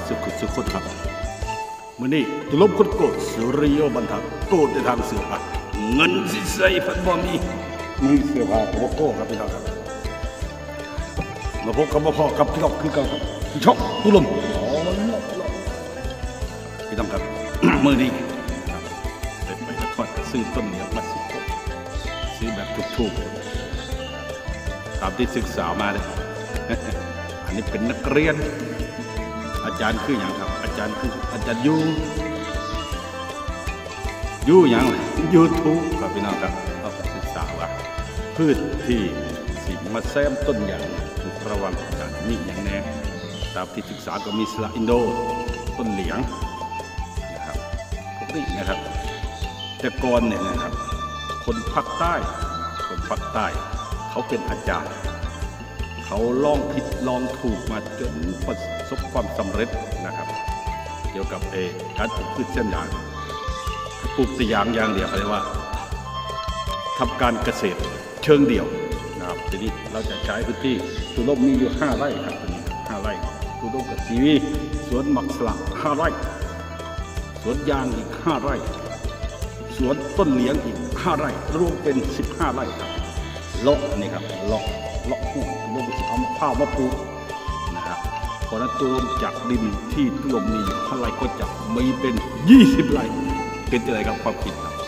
สุขุสุขุครับมื่อนี้ตุลบคุดโกสุริโยบันทักโกในทางเสือผ้าเงินสิใส่พันบ่มีเสือผ้าโกครับพี่น้องครับมาพบกับพ่อกับพี่น้องคือกันครับพี่ช็อกตุลมพี่น้องครับมื่อนี้เป็นไปนครซื้อต้นเหนียวมา10 ต้นซื้อแบบถูกๆตามที่ศึกษามาเลยอันนี้เป็นนักเรียนอาจารย์คืออย่างครับอาจารย์คืออาจารย์ยูอย่างยูทูบครับพี่น้องครับเราศึกษาว่าพืชที่สิมาแซมต้นอย่างถูกระวังจากมีอย่างแน่ตามที่ศึกษาก็มีสละอินโดต้นเหลียงนะครับพวกนี้นะครับแต่ก่อนเนี่ยนะครับคนภาคใต้เขาเป็นอาจารย์เขาลองผิดลองถูกมาจนประสบความสำเร็จนะครับเกี่ยวกับการปลูกพืชเช่นอย่างปลูกแต่อย่างเดียวเขาเรียกว่าทำการเกษตรเชิงเดี่ยวนะครับทีนี้เราจะใช้พื้นที่ตุลมมีอยู่5 ไร่ครับตรงนี้5 ไร่ตุลมกับซีวีสวนหมักสลัก5 ไร่สวนยางอีก5 ไร่สวนต้นเหลียงอีก5 ไร่รวมเป็น15 ไร่ครับเลาะนี่ครับเลาะปลูกลงเอาข้าวมาปลูกนะครับเพราะนั้นตัวจากดินที่ตุลมมีเท่าไรก็จะมีเป็น20 ไร่เป็นอะไรครับความคิดครับ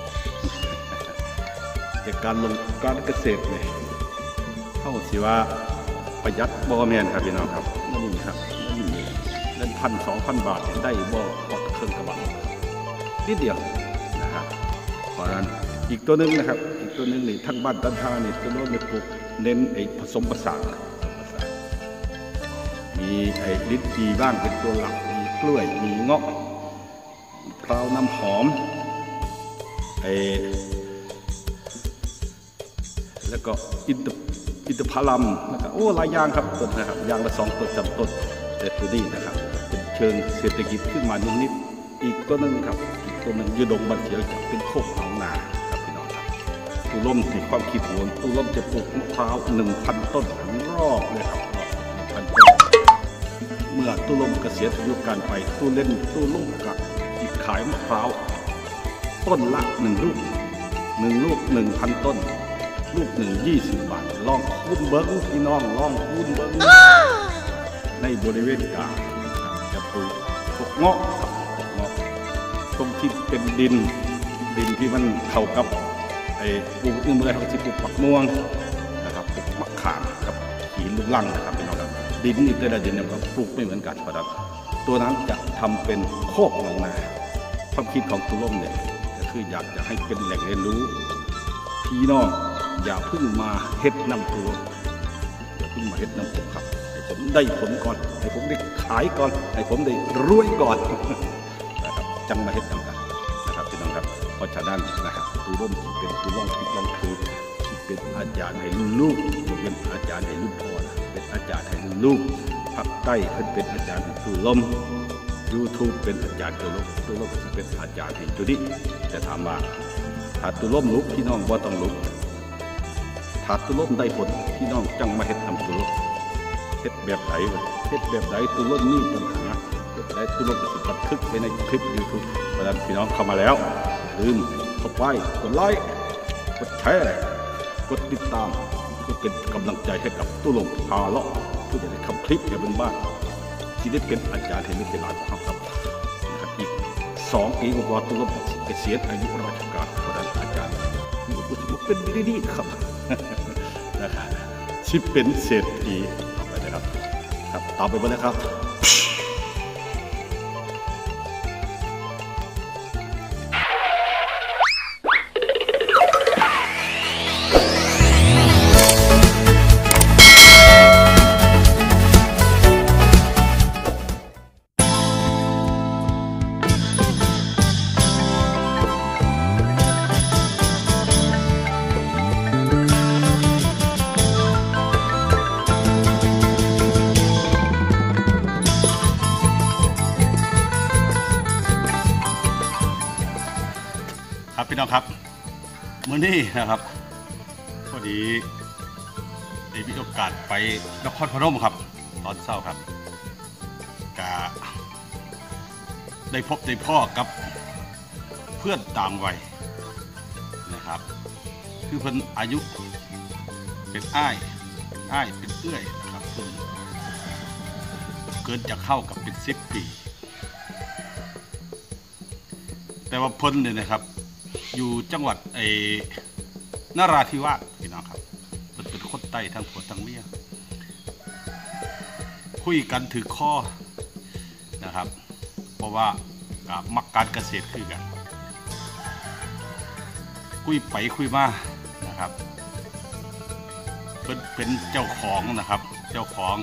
จากการลงการเกษตรเนี่ยเข้าสิว่าประหยัดบ่แม่นครับพี่น้องครับนี่ครับนี่เงิน1,000-2,000 บาทได้บ่พอเครื่องกระบะนิดเดียวนะครับเพราะนั้นอีกตัวนึงนะครับอีกตัวนึงนี่ทั้งบ้านทั้งทางนี่ตัวโน้นเนี่ยปลูกเน้นผสมผสานมีลิ้นจี่บ้างเป็นตัวหลักมีกล้วยมีเงาะพร้าวน้ำหอมแล้วก็อินทผลัมนะครับโอ้หลายอย่างครับต้นนะครับอย่างละ2 ต้น 3 ต้นแต่ตัวนี้นะครับเป็นเชิงเศรษฐกิจขึ้นมานิดอีกตัวนึงครับอีกตัวนึงยูดงบันเฉียวจะเป็นโคกหนองนาครับพี่น้องครับตุลมที่ความคิดของตุลมจะปลูกมะพร้าว 1,000 ต้นรอบเลยครับ1,000 ต้นเมื่อตุลมเกษียณอายุการไปตุลมกับจิตขายมะพร้าวต้นละ1 ลูก 1,000 ต้นลูก20 บาทลองคูณเบิ้งพี่น้องลองคูณเบิ้งในบริเวณกลางจะปลูกพวกเงาะตรงที่เป็นดินที่มันเข้ากับปลูกเมื่อเขาที่ปลูกปักม่วงนะครับปลูกมะขามกับหินลูกลังนะครับพี่น้องครับดินนี่แต่ละดินเนี่ยก็ปลูกไม่เหมือนกันเพราะฉะนั้นตัวนั้นจะทำเป็นโคกหนองนาความคิดของตุลมเนี่ยก็คืออยากจะให้เป็นแหล่งเรียนรู้พี่น้องอย่าเพิ่งมาเฮ็ดน้ำตัวอย่าเพิ่งมาเฮ็ดน้ำผมครับให้ผมได้ผลก่อนให้ผมได้ขายก่อนให้ผมได้รวยก่อนนะครับจังมาเฮ็ดน้ำกันนะครับพี่น้องครับเพราะฉะนั้นนะครับตุลมที่เป็นตุลมที่ต้องคือที่เป็นอาจารย์ให้ลูกเป็นอาจารย์ให้ลูกพ่อเป็นอาจารย์ให้ลูกภาคใต้เป็นอาจารย์ให้ตุลมYouTube เป็นอาจารย์ตุลมเป็นอาจารย์ให้จุดิจะถามว่าถ้าตุลมลุกพี่น้องว่าต้องลุกถ้าตุลมได้ผลพี่น้องจังมาเฮ็ดทำตุลมเฮ็ดแบบไหนตุลมนี่ปัญหาเฮ็ดได้ตุลมจะบันทึกไว้ในคลิป YouTube เพราะฉะนั้นพี่น้องเข้ามาแล้วลืมเข้าไปกดไลค์กดแชร์กดติดตามเพื่อเป็นกำลังใจให้กับตุลมพาเลาะเพื่อจะได้ทำคลิปให้เป็นบ้านที่ได้เป็นอาจารย์ให้ลูกเป็นหลานของเขาครับนะครับอีก2 ปีกว่าตุลมเกษียณอายุราชการเพราะฉะนั้นอาจารย์เป็นดีๆครับนะครับที่เป็นเศรษฐีต่อไปนะครับครับต่อไปเลยครับพี่น้องครับมื้อนี้นะครับพอดีได้มีโอกาสไปนครพนมครับตอนเช้าครับกะได้พบได้พ่อกับเพื่อนต่างวัยนะครับคือเพิ่นอายุเป็นอ้ายเป็นเอื้อยนะครับเพิ่นเกินจากเข้ากับเป็น10 ปีแต่ว่าเพิ่นเนี่ยนะครับอยู่จังหวัดนราธิวาสพี่น้องครับเพิ่นเป็นคนใต้ทั้งผัวทั้งเมียคุยกันถือข้อนะครับเพราะว่ามักการเกษตรคือกันคุยไปคุยมานะครับเป็นเจ้าของนะครับเจ้าของ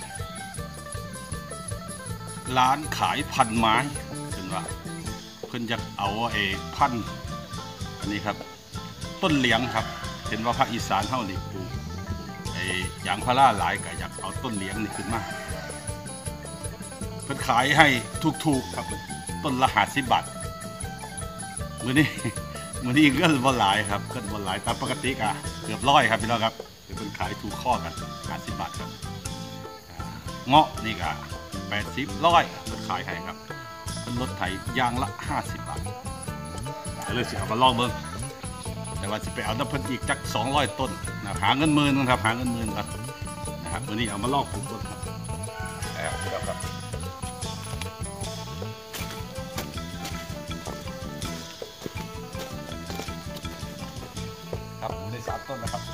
ร้านขายพันไม้เป็นว่าเพิ่นอยากเอาพันอันนี้ครับต้นเหลียงครับเห็นว่าภาคอีสานเฮานี่ปลูกยางพาราหลายก็อยากเอาต้นเหลียงนี่ขึ้นมาเพิ่นขายให้ถูกๆครับต้นละ50 บาทมื้อนี้เงินบ่หลายครับเงินบ่หลายตามปกติก็เกือบ100ครับพี่น้องครับเพิ่นขายถูกข้อกัน50 บาทครับเงาะนี่ก็80 100เพิ่นขายให้ครับเพิ่นลดไถยางละ50 บาทก็เลยสิเอามาลองเบิ่งแต่ว่าสิไปเอาน้ำเพิ่นอีกจัก200 ต้นนะหาเงินหมื่นครับหาเงินหมื่นก่อนนะครับมื้อนี้เอามาลองปลูกต้นครับพี่น้องครับครับได้3 ต้นนะครับ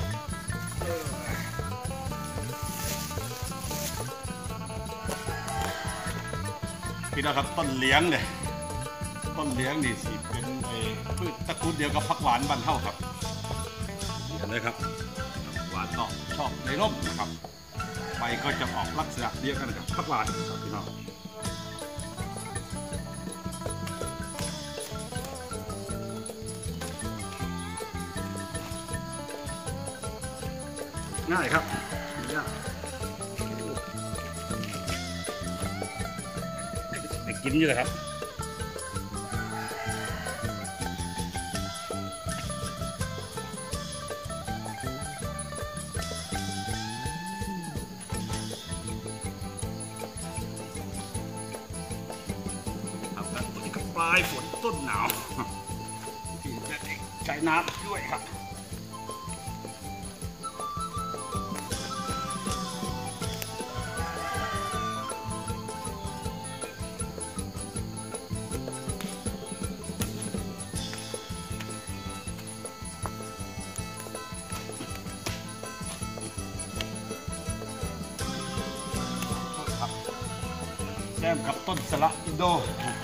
พี่น้องครับต้นเหลียงเนี่ยต้นเหลียงนี่สิเป็นพืชตระกูลเดียวกับผักหวานบ้านเฮาครับเห็นไหมครับหวานก็ชอบในร่มนะครับใบก็จะออกลักษณะเดียวกันกับผักหวานครับพี่น้องง่ายครับง่ายได้กินอยู่เลยครับปลายฝนต้นหนาวที่จะใช้น้ำด้วยครับแซมกับต้นสละอินโด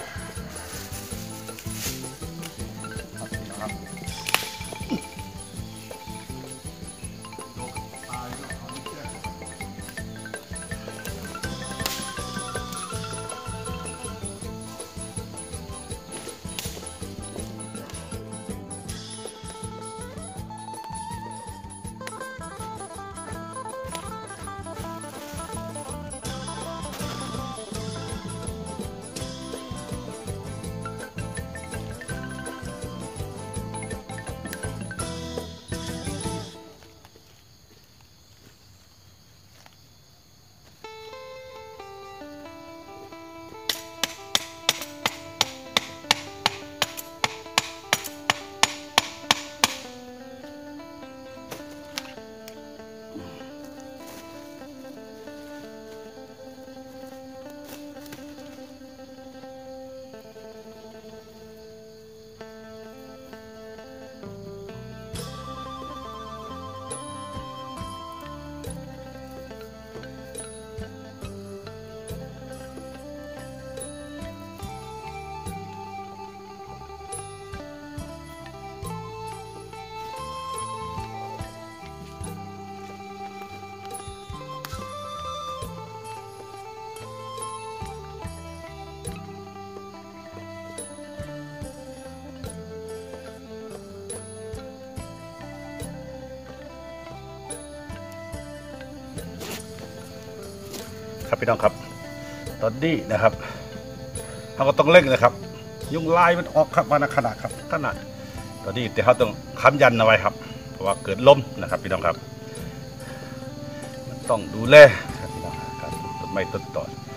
ครับพี่น้องครับตอนนี้นะครับเราก็ต้องเร่งนะครับยุงลายมันออกครับมาขนาดครับขนาดตอนนี้แต่เขาต้องค้ำยันเอาไว้ครับเพราะว่าเกิดลมนะครับพี่น้องครับต้องดูแลครับพี่น้องครับต้นไม้ต้นต่อฝน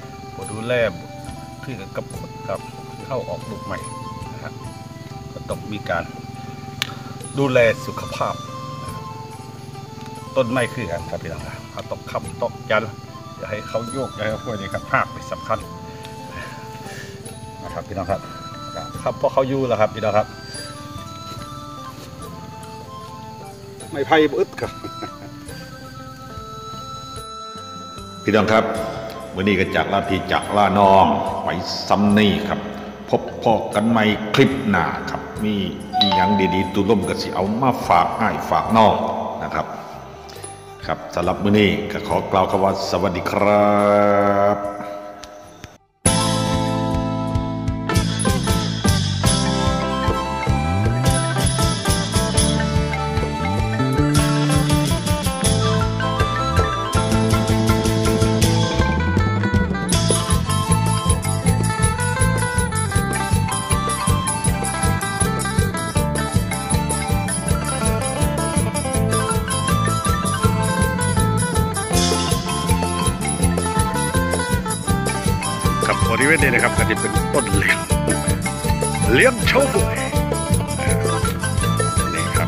ดูแลคือกับคนครับเข้าออกลูกใหม่นะครับก็ต้องมีการดูแลสุขภาพต้นไม้คือกันครับพี่น้องครับเขาต้องค้ำตอกยันอย่าให้เขาโยกอย่าให้พวกนี้ครับภาคเป็นสำคัญนะครับพี่น้องครับครับเพราะเขาอยู่แล้วครับพี่น้องครับไม่ไพ่อึดครับพี่น้องครับวันนี้ก็จากลาพี่จากลาน้องไปซัมนี่ครับพบพอกันใหม่คลิปหน้าครับมีอย่างดีๆตุล่มก็สิเอามาฝากให้ฝากน้องนะครับครับสำหรับมื้อนี้ก็ขอกล่าวคำว่าสวัสดีครับบริเวณนี้นะครับก็จะเป็นต้นเลี้ยงเฉาก๊วยนี่ครับ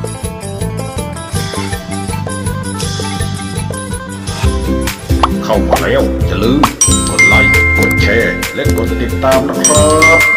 เข้ามาแล้วอย่าลืมกดไลค์กดแชร์และกดติดตามนะครับ